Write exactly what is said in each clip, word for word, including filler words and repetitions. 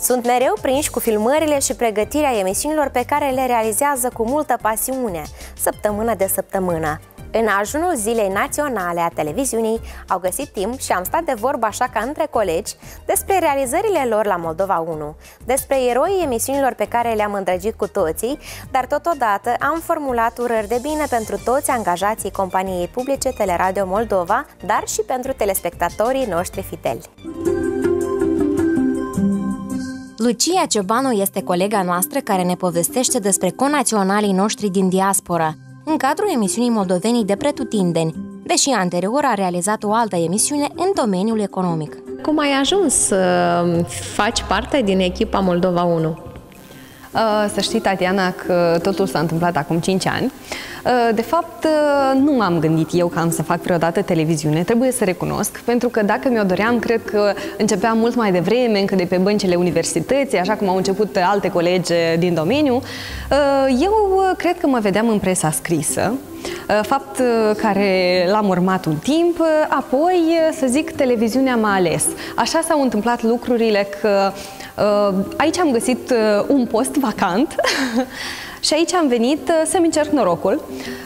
Sunt mereu prinși cu filmările și pregătirea emisiunilor pe care le realizează cu multă pasiune, săptămână de săptămână. În ajunul Zilei Naționale a Televiziunii au găsit timp și am stat de vorbă așa ca între colegi despre realizările lor la Moldova unu, despre eroii emisiunilor pe care le-am îndrăgit cu toții, dar totodată am formulat urări de bine pentru toți angajații companiei publice Teleradio Moldova, dar și pentru telespectatorii noștri fideli. Lucia Ciobanu este colega noastră care ne povestește despre conaționalii noștri din diaspora, în cadrul emisiunii Moldovenii de pretutindeni, deși anterior a realizat o altă emisiune în domeniul economic. Cum ai ajuns să faci parte din echipa Moldova unu? Să știi, Tatiana, că totul s-a întâmplat acum cinci ani. De fapt, nu m-am gândit eu că am să fac vreodată televiziune, trebuie să recunosc, pentru că dacă mi-o doream, cred că începeam mult mai devreme, încă de pe băncile universității, așa cum au început alte colegi din domeniu. Eu cred că mă vedeam în presa scrisă, fapt care l-am urmat un timp, apoi, să zic, televiziunea m-a ales. Așa s-au întâmplat lucrurile că aici am găsit un post vacant și aici am venit să-mi încerc norocul.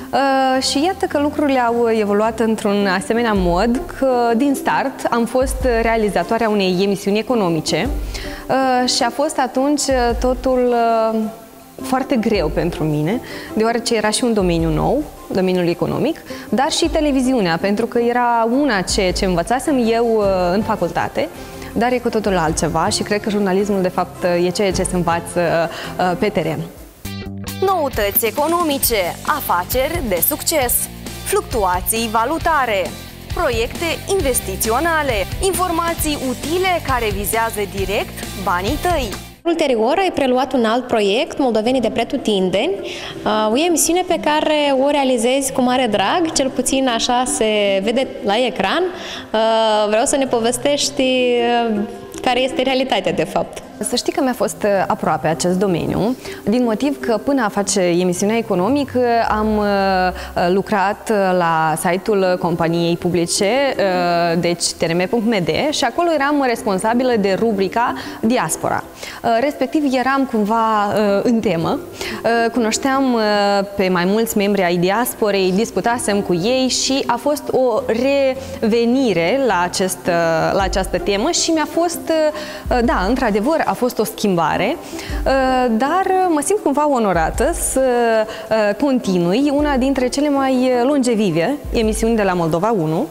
Și iată că lucrurile au evoluat într-un asemenea mod că din start am fost realizatoarea unei emisiuni economice și a fost atunci totul foarte greu pentru mine, deoarece era și un domeniu nou, domeniul economic, dar și televiziunea, pentru că era una ce, ce învățasem eu în facultate, dar e cu totul altceva și cred că jurnalismul, de fapt, e ceea ce se învață pe teren. Noutăți economice, afaceri de succes, fluctuații valutare, proiecte investiționale, informații utile care vizează direct banii tăi. Ulterior ai preluat un alt proiect, Moldovenii de pretutindeni, o emisiune pe care o realizezi cu mare drag, cel puțin așa se vede la ecran. Vreau să ne povestești care este realitatea de fapt. Să știi că mi-a fost aproape acest domeniu, din motiv că până a face emisiunea economică am lucrat la site-ul companiei publice, deci T R M punct M D, și acolo eram responsabilă de rubrica Diaspora. Respectiv eram cumva în temă, cunoșteam pe mai mulți membri ai diasporei, discutasem cu ei și a fost o revenire la, acest, la această temă și mi-a fost, da, într-adevăr, a fost o schimbare, dar mă simt cumva onorată să continui una dintre cele mai longevive emisiuni de la Moldova unu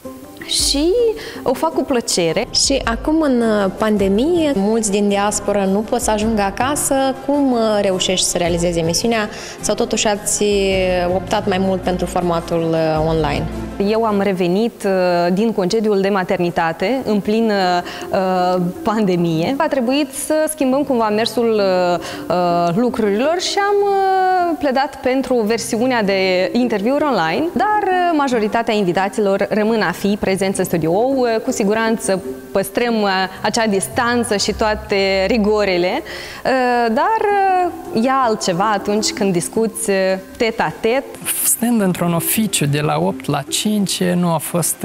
și o fac cu plăcere. Și acum, în pandemie, mulți din diaspora nu pot să ajungă acasă. Cum reușești să realizezi emisiunea sau totuși ați optat mai mult pentru formatul online? Eu am revenit din concediul de maternitate în plină uh, pandemie. A trebuit să schimbăm cumva mersul uh, lucrurilor și am uh, pledat pentru versiunea de interviuri online, dar uh, majoritatea invitaților rămân a fi prezenți în studio. Uh, cu siguranță păstrăm uh, acea distanță și toate rigorile, uh, dar uh, e altceva atunci când discuți uh, tet-a-tet. Stând într-un oficiu de la opt la cinci, nu a fost,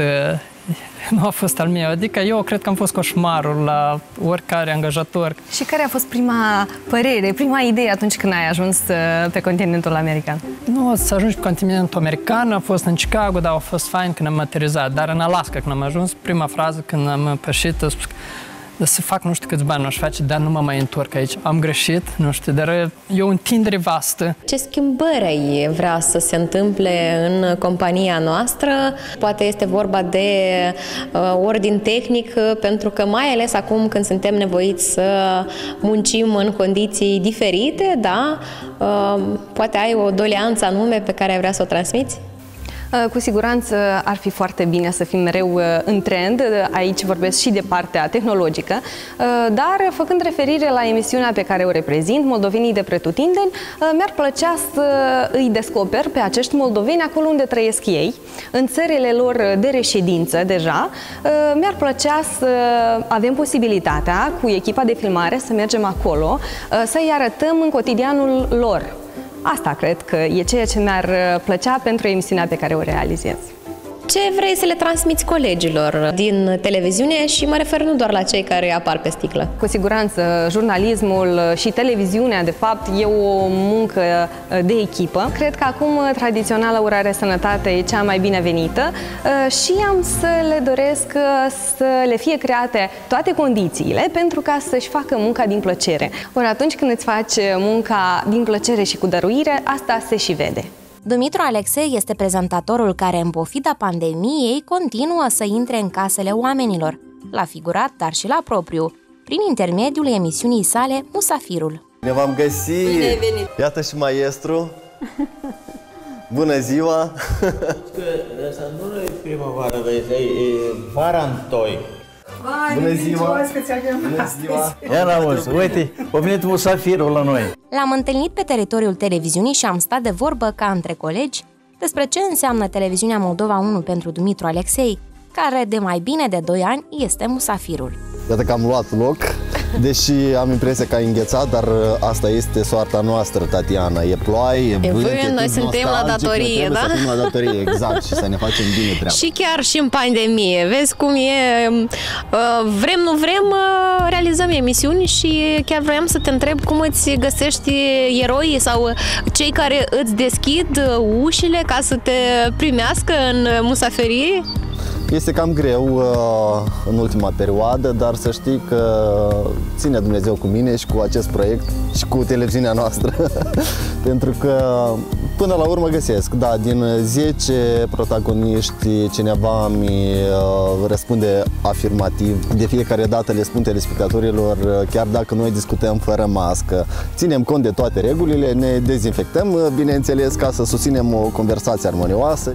nu a fost al meu. Adică eu cred că am fost coșmarul la oricare angajator. Și care a fost prima părere, prima idee atunci când ai ajuns pe continentul american? Nu, să ajungi pe continentul american, a fost în Chicago, dar a fost fain când am aterizat. Dar în Alaska, când am ajuns, prima frază când am pășit, a spus să fac nu știu câți bani aș face, dar nu mă mai întorc aici. Am greșit, nu știu, dar e o întindere vastă. Ce schimbări ai vrea să se întâmple în compania noastră? Poate este vorba de uh, ordin tehnic, pentru că mai ales acum când suntem nevoiți să muncim în condiții diferite, da? Uh, poate ai o doleanță anume pe care ai vrea să o transmiți? Cu siguranță ar fi foarte bine să fim mereu în trend, aici vorbesc și de partea tehnologică, dar făcând referire la emisiunea pe care o reprezint, Moldovenii de pretutindeni, mi-ar plăcea să îi descoper pe acești moldoveni acolo unde trăiesc ei, în țările lor de reședință deja. Mi-ar plăcea să avem posibilitatea, cu echipa de filmare, să mergem acolo, să-i arătăm în cotidianul lor. Asta cred că e ceea ce mi-ar plăcea pentru emisiunea pe care o realizez. ce vrei să le transmiți colegilor din televiziune și mă refer nu doar la cei care apar pe sticlă. Cu siguranță, jurnalismul și televiziunea, de fapt, e o muncă de echipă. Cred că acum tradiționala urare sănătate e cea mai binevenită și am să le doresc să le fie create toate condițiile pentru ca să-și facă munca din plăcere. Ori atunci când îți faci munca din plăcere și cu dăruire, asta se și vede. Dumitru Alexei este prezentatorul care, în pofida pandemiei, continuă să intre în casele oamenilor, la figurat, dar și la propriu, prin intermediul emisiunii sale Musafirul. Ne v-am găsit! Bine ai venit! Iată și maestru! Bună ziua! Că asta nu e primăvară, vezi, e vara întoi. Bună ziua! Bună ziua! Ia n-auzi, uite, a venit Musafirul la noi. L-am întâlnit pe teritoriul televiziunii și am stat de vorbă ca între colegi despre ce înseamnă televiziunea Moldova unu pentru Dumitru Alexei, care de mai bine de doi ani este Musafirul. Iată că am luat loc, deși am impresia că a înghețat, dar asta este soarta noastră, Tatiana. E ploaie, e vânt, e noi suntem la datorie, da? Să fim la datorie, exact, și să ne facem bine treaba. Și chiar și în pandemie, vezi cum e, vrem, nu vrem, realizăm emisiuni și chiar vreau să te întreb cum îți găsești eroii sau cei care îți deschid ușile ca să te primească în musaferie? Este cam greu uh, în ultima perioadă, dar să știi că ține Dumnezeu cu mine și cu acest proiect și cu televiziunea noastră. Pentru că până la urmă găsesc, da, din zece protagoniști cineva mi uh, răspunde afirmativ. De fiecare dată le spun telespectatorilor, chiar dacă noi discutăm fără mască, ținem cont de toate regulile, ne dezinfectăm, bineînțeles, ca să susținem o conversație armonioasă.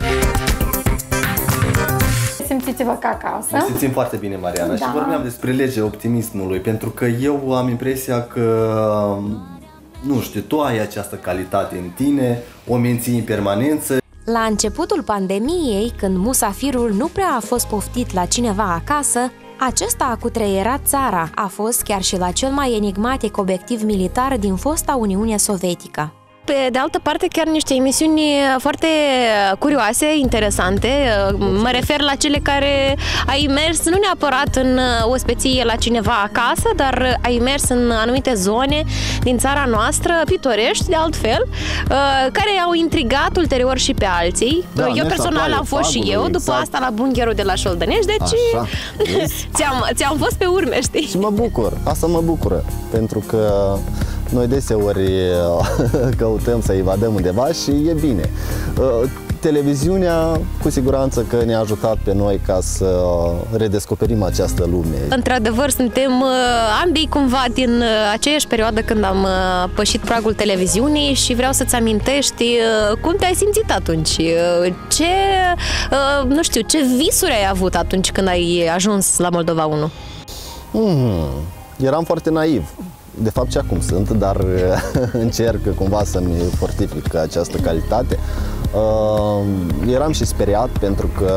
Simțiți-vă ca acasă. Ne simțim foarte bine, Mariana, da. Și vorbeam despre legea optimismului, pentru că eu am impresia că, nu știu, tu ai această calitate în tine, o menții în permanență. La începutul pandemiei, când Musafirul nu prea a fost poftit la cineva acasă, acesta a cutreierat țara, a fost chiar și la cel mai enigmatic obiectiv militar din fosta Uniune Sovietică. Pe de altă parte, chiar niște emisiuni foarte curioase, interesante. Mă refer la cele care ai mers nu neapărat în ospeție la cineva acasă, dar ai mers în anumite zone din țara noastră, pitorești de altfel, care au intrigat ulterior și pe alții. Da, eu personal am fost și eu, după exact. Asta la Bungherul de la Șoldănești, deci ți-am, ți-am fost pe urme, știi? Și mă bucur, asta mă bucură, pentru că noi deseori căutăm să evadăm undeva și e bine. Televiziunea, cu siguranță că ne-a ajutat pe noi ca să redescoperim această lume. Într-adevăr, suntem ambii cumva din aceeași perioadă când am pășit pragul televiziunii și vreau să-ți amintești cum te-ai simțit atunci. Ce, nu știu, ce visuri ai avut atunci când ai ajuns la Moldova unu? Hmm, eram foarte naiv. De fapt și acum sunt, dar încerc cumva să-mi fortific această calitate. Uh, eram și speriat pentru că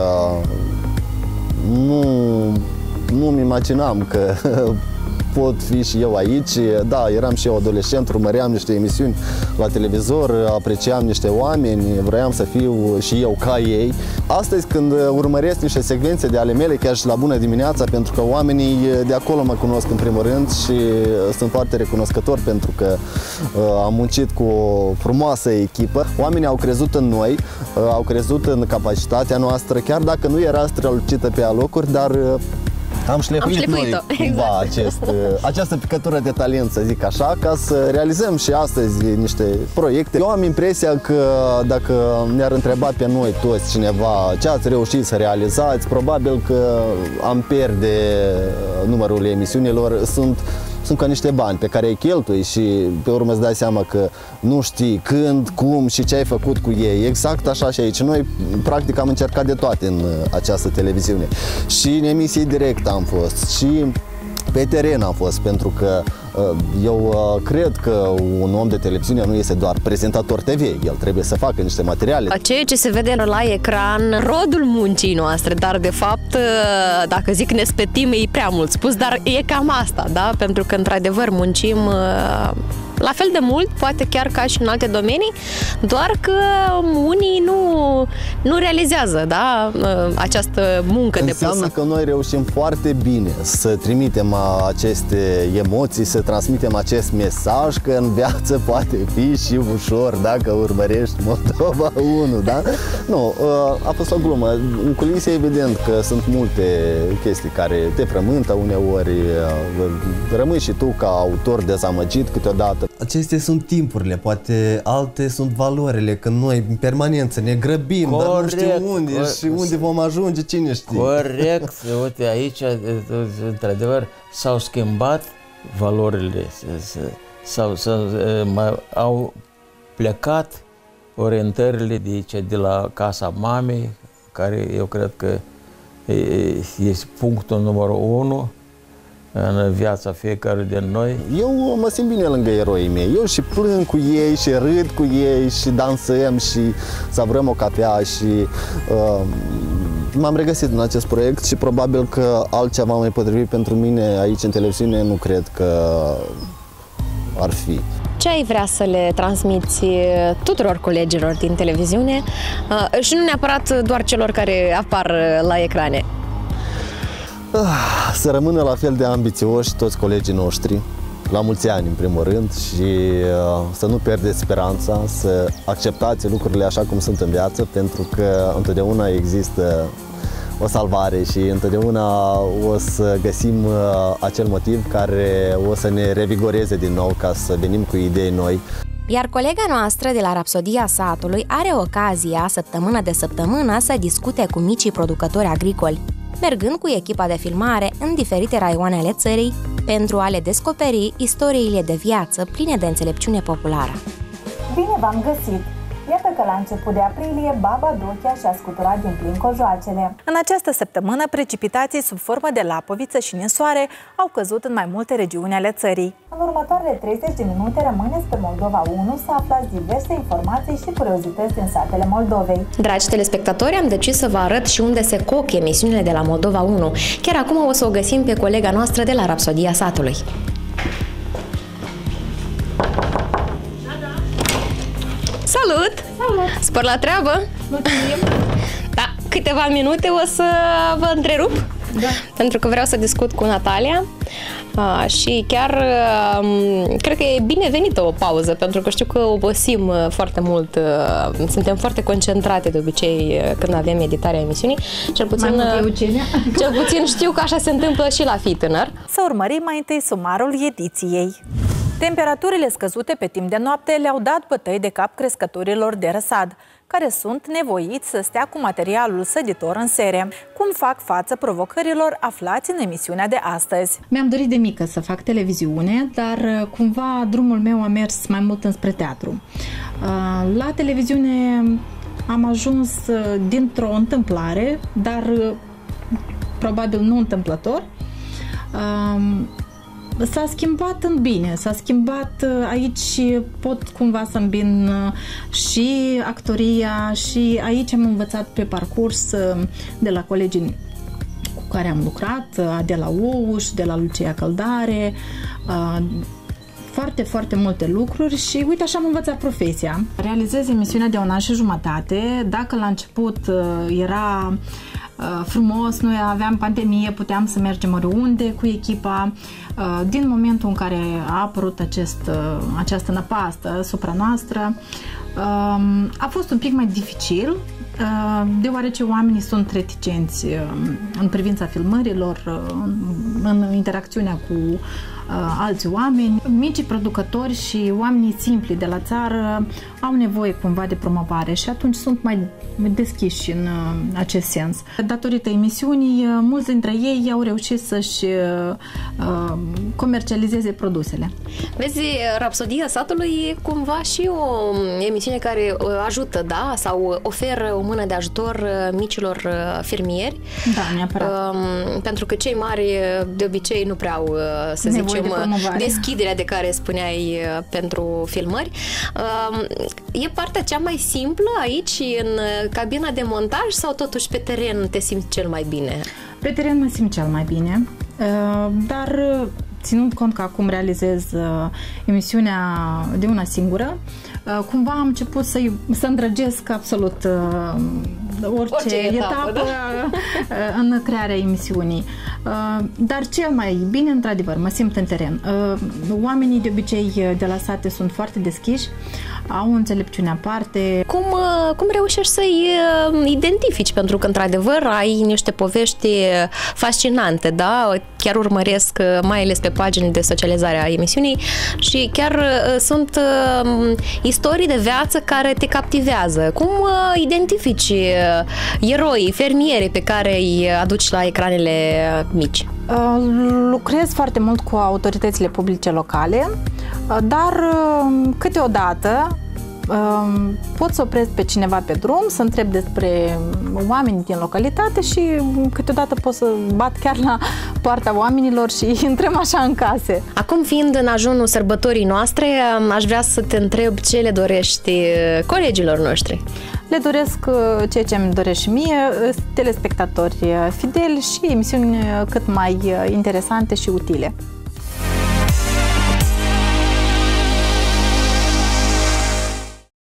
nu, nu-mi imaginam că pot fi și eu aici. Da, eram și eu adolescent, urmăream niște emisiuni la televizor, apreciam niște oameni, vroiam să fiu și eu ca ei. Astăzi, când urmăresc niște secvențe de ale mele, chiar și la Bună dimineața, pentru că oamenii de acolo mă cunosc în primul rând și sunt foarte recunoscător pentru că uh, am muncit cu o frumoasă echipă. Oamenii au crezut în noi, uh, au crezut în capacitatea noastră, chiar dacă nu era strălucită pe alocuri, dar uh, Am șlefuit noi cumva acest, această picătură de talent, să zic așa, ca să realizăm și astăzi niște proiecte. Eu am impresia că dacă ne-ar întreba pe noi toți cineva ce ați reușit să realizați, probabil că am pierde numărul emisiunilor. Sunt Sunt ca niște bani pe care îi cheltui și pe urmă îți dai seama că nu știi când, cum și ce ai făcut cu ei. Exact așa și aici. Noi practic am încercat de toate în această televiziune. Și în emisii direct am fost și pe teren am fost, pentru că eu cred că un om de televiziune nu este doar prezentator T V, el trebuie să facă niște materiale. Ceea ce se vede la ecran, rodul muncii noastre, dar de fapt, dacă zic ne spetim, e prea mult spus, dar e cam asta, da? Pentru că într-adevăr muncim la fel de mult, poate chiar ca și în alte domenii, doar că unii nu, nu realizează, da, această muncă depusă. Înseamnă că noi reușim foarte bine să trimitem aceste emoții, să transmitem acest mesaj că în viață poate fi și ușor dacă urmărești Moldova unu, da? Nu, a fost o glumă. În culise, evident că sunt multe chestii care te frământă uneori, rămâi și tu ca autor dezamăgit câteodată. Acestea sunt timpurile, poate alte sunt valorile, când noi în permanență ne grăbim, corect, dar nu știm unde corect, și unde vom ajunge, cine știe. Corect, uite aici, într-adevăr, s-au schimbat valorile, s-au, au plecat orientările de aici, de la casa mamei, care eu cred că este punctul numărul unu în viața fiecare din noi. Eu mă simt bine lângă eroii mei. Eu și plâng cu ei, și râd cu ei, și dansăm, și savrăm o cafea, și uh, m-am regăsit în acest proiect și probabil că altceva mai potrivit pentru mine aici în televiziune nu cred că ar fi. Ce ai vrea să le transmiți tuturor colegilor din televiziune uh, și nu neapărat doar celor care apar la ecrane? Să rămână la fel de ambițioși toți colegii noștri, la mulți ani în primul rând, și uh, să nu pierdeți speranța, să acceptați lucrurile așa cum sunt în viață, pentru că întotdeauna există o salvare și întotdeauna o să găsim uh, acel motiv care o să ne revigoreze din nou ca să venim cu idei noi. Iar colega noastră de la Rapsodia Satului are ocazia, săptămână de săptămână, să discute cu micii producători agricoli, mergând cu echipa de filmare în diferite raioane ale țării pentru a le descoperi istoriile de viață pline de înțelepciune populară. Bine v-am găsit! Iată că la început de aprilie, Baba Dochea și-a scuturat din plin cojoacele. În această săptămână, precipitații sub formă de lapoviță și ninsoare au căzut în mai multe regiuni ale țării. În următoarele treizeci de minute rămâneți pe Moldova unu să aflați diverse informații și curiozități din satele Moldovei. Dragi telespectatori, am decis să vă arăt și unde se coc emisiunile de la Moldova unu. Chiar acum o să o găsim pe colega noastră de la Rapsodia Satului. Salut! Salut! Spor la treabă! Mulțumim! Da, câteva minute o să vă întrerup, da. Pentru că vreau să discut cu Natalia a, și chiar a, cred că e binevenită o pauză, pentru că știu că obosim foarte mult, a, suntem foarte concentrate de obicei când avem editarea emisiunii. Cel puțin, cel puțin știu că așa se întâmplă și la Fii Tânăr. Să urmărim mai întâi sumarul ediției. Temperaturile scăzute pe timp de noapte le-au dat bătăi de cap crescătorilor de răsad, care sunt nevoiți să stea cu materialul săditor în sere. Cum fac față provocărilor, aflați în emisiunea de astăzi. Mi-am dorit de mică să fac televiziune, dar cumva drumul meu a mers mai mult înspre teatru. La televiziune am ajuns dintr-o întâmplare, dar probabil nu întâmplător. S-a schimbat în bine, s-a schimbat aici, pot cumva să îmbin și actoria și aici am învățat pe parcurs de la colegii cu care am lucrat, de la Ouș, de la Lucia Căldare, foarte, foarte multe lucruri și uite așa am învățat profesia. Realizez emisiunea de un an și jumătate. Dacă la început era frumos, noi aveam pandemie, puteam să mergem oriunde cu echipa. Din momentul în care a apărut acest, această năpastă asupra noastră, a fost un pic mai dificil, deoarece oamenii sunt reticenți în privința filmărilor, în interacțiunea cu alți oameni. Micii producători și oamenii simpli de la țară au nevoie cumva de promovare și atunci sunt mai deschiși în acest sens. Datorită emisiunii, mulți dintre ei au reușit să-și comercializeze produsele. Vezi, Rapsodia Satului e cumva și o emisiune care ajută, da? Sau oferă o mână de ajutor micilor fermieri. Da, neapărat. Pentru că cei mari de obicei nu prea au, să zicem, de deschiderea de care spuneai pentru filmări. E partea cea mai simplă aici, în cabina de montaj, sau totuși pe teren te simți cel mai bine? Pe teren mă simt cel mai bine, dar ținând cont că acum realizez emisiunea de una singură, cumva am început să, să îndrăgesc absolut orice, orice etapă, etapă da? în crearea emisiunii. Dar cel mai bine, într-adevăr, mă simt în teren. Oamenii de obicei de la sate sunt foarte deschiși, au o înțelepciune aparte. Cum, cum reușești să-i identifici? Pentru că, într-adevăr, ai niște povești fascinante, da? Chiar urmăresc, mai ales pe pagini de socializare a emisiunii și chiar sunt istorii de viață care te captivează. Cum identifici eroi, fermieri pe care îi aduci la ecranele mici? Lucrez foarte mult cu autoritățile publice locale, dar câteodată pot să opresc pe cineva pe drum, să întreb despre oamenii din localitate și câteodată pot să bat chiar la poarta oamenilor și intrăm așa în case. Acum, fiind în ajunul sărbătorii noastre, aș vrea să te întreb ce le dorești colegilor noștri. Le doresc ceea ce îmi doresc și mie, telespectatori fideli și emisiuni cât mai interesante și utile.